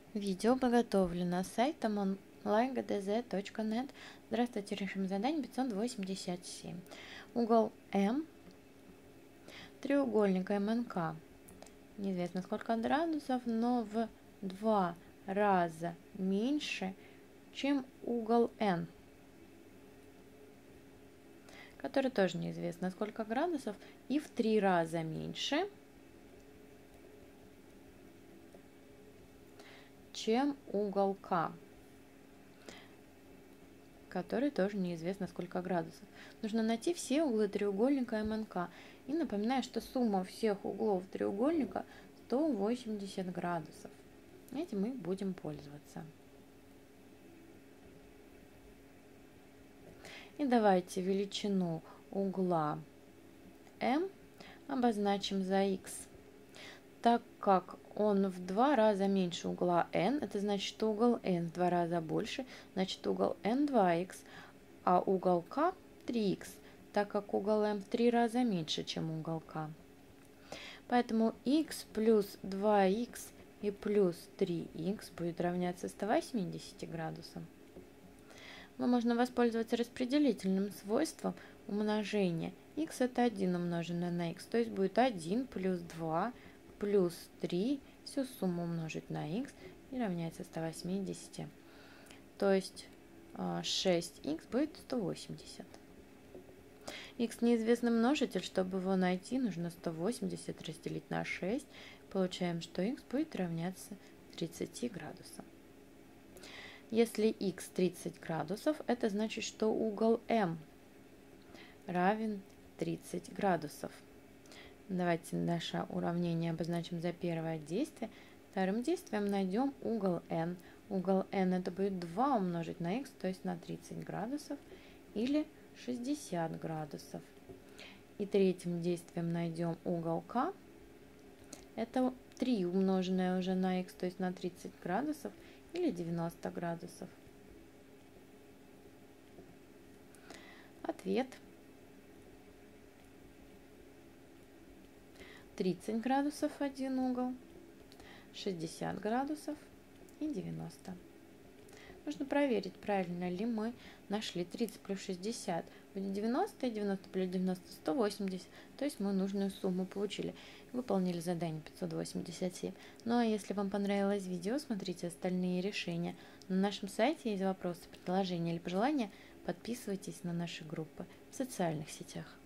Видео подготовлено сайтом onlinegdz.net. Здравствуйте, решим задание 587. Угол М треугольника МНК. Неизвестно сколько градусов, но в 2 раза меньше, чем угол N, который тоже неизвестно сколько градусов, и в 3 раза меньше, чем угол К, который тоже неизвестно сколько градусов. Нужно найти все углы треугольника МНК. И напоминаю, что сумма всех углов треугольника 180 градусов. Этим мы будем пользоваться. И давайте величину угла М обозначим за х. Так как он в 2 раза меньше угла N, это значит, что угол N в 2 раза больше, значит угол N 2х, а угол К 3х, так как угол М в 3 раза меньше, чем угол К. Поэтому х плюс 2х и плюс 3х будет равняться 180 градусам. Можно воспользоваться распределительным свойством умножения. Х это 1 умноженное на х, то есть будет 1 плюс 2 плюс 3, всю сумму умножить на х и равняется 180. То есть 6х будет 180. Х неизвестный множитель, чтобы его найти, нужно 180 разделить на 6. Получаем, что х будет равняться 30 градусам. Если х 30 градусов, это значит, что угол М равен 30 градусов. Давайте наше уравнение обозначим за первое действие. Вторым действием найдем угол N. Угол N это будет 2 умножить на х, то есть на 30 градусов или 60 градусов. И третьим действием найдем угол К. Это 3 умноженное уже на х, то есть на 30 градусов или 90 градусов. Ответ: 30 градусов один угол, 60 градусов и 90. Нужно проверить, правильно ли мы нашли. 30 плюс 60 будет 90, и 90 плюс 90 180. То есть мы нужную сумму получили. Выполнили задание 587. Ну а если вам понравилось видео, смотрите остальные решения. На нашем сайте есть вопросы, предложения или пожелания. Подписывайтесь на наши группы в социальных сетях.